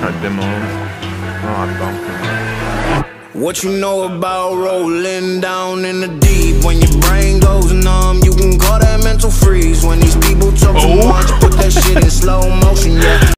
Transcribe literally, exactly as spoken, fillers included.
démon. Oh, attends. What you know about rolling down in the deep? When your brain goes numb, you can call that mental freeze. When these people talk too Oh. much, put that shit in slow motion, yeah.